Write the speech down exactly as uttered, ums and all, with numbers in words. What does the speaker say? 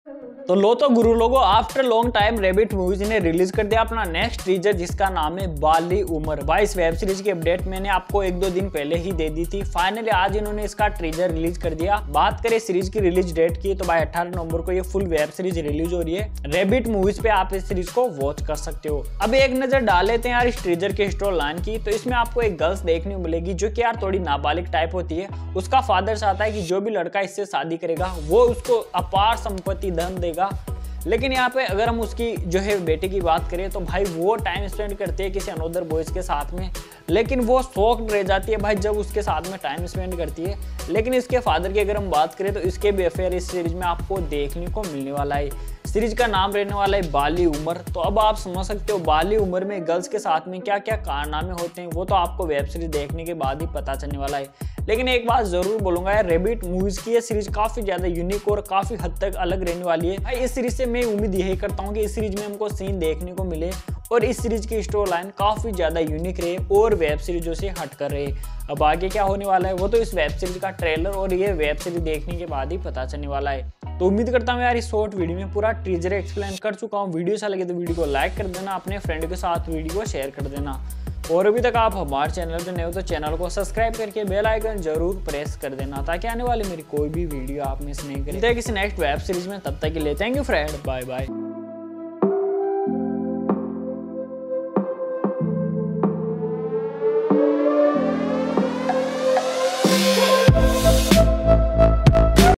तो लो तो गुरु लोगों, after long time Rabbit Movies ने रिलीज कर दिया अपना नेक्स्ट टीजर जिसका नाम है बाली उमर। भाई इस वेब सीरीज की अपडेट मैंने आपको एक दो दिन पहले ही दे दी थी। फाइनली आज इन्होंने इसका टीजर रिलीज कर दिया। बात करें सीरीज की रिलीज डेट की तो भाई अठारह नवंबर को ये फुल वेब सीरीज रिलीज हो रही है। रैबिट मूवीज पे आप इस सीरीज को वॉच कर सकते हो। अब एक नजर डाल लेते हैं यार इस टीजर के स्टोरी लाइन की। तो इसमें आपको एक गर्ल्स देखने को मिलेगी जो कि यार थोड़ी नाबालिग टाइप होती है। उसका फादर चाहता है कि जो भी लड़का इससे शादी करेगा वो उसको अपार संपत्ति धन देगा। लेकिन यहाँ पे अगर हम उसकी जो है बेटे की बात करें तो भाई वो टाइम स्पेंड करती है किसी अनोदर बॉयज के साथ में, लेकिन वो शॉक्ड रह जाती है भाई जब उसके साथ में टाइम स्पेंड करती है। लेकिन इसके फादर की अगर हम बात करें तो इसके भी अफेयर इस सीरीज में आपको देखने को मिलने वाला है। सीरीज का नाम रहने वाला है बाली उमर। तो अब आप समझ सकते हो बाली उमर में गर्ल्स के साथ में क्या क्या कारनामे होते हैं वो तो आपको वेब सीरीज देखने के बाद ही पता चलने वाला है। लेकिन एक बात जरूर बोलूंगा यार, रैबिट मूवीज की ये सीरीज काफी ज्यादा यूनिक और काफी हद तक अलग रहने वाली है। भाई इस सीरीज से मैं उम्मीद यही करता हूँ कि इस सीरीज में हमको सीन देखने को मिले और इस सीरीज की स्टोरी लाइन काफी ज्यादा यूनिक रहे और वेब सीरीजों से हट कर रहे। अब आगे क्या होने वाला है वो तो इस वेब सीरीज का ट्रेलर और ये वेब सीरीज देखने के बाद ही पता चलने वाला है। तो उम्मीद करता हूँ यार इस शॉर्ट वीडियो में पूरा टीजर एक्सप्लेन कर चुका हूँ। वीडियो अच्छा लगे तो वीडियो को लाइक कर देना, अपने फ्रेंड के साथ वीडियो को शेयर कर देना और अभी तक आप हमारे चैनल पर नए हो तो चैनल को सब्सक्राइब करके बेल आइकन जरूर प्रेस कर देना ताकि आने वाली मेरी कोई भी वीडियो आप मिस नहीं करें। मिलते हैं किसी नेक्स्ट वेब सीरीज में, तब तक के लिए thank you friend, bye bye.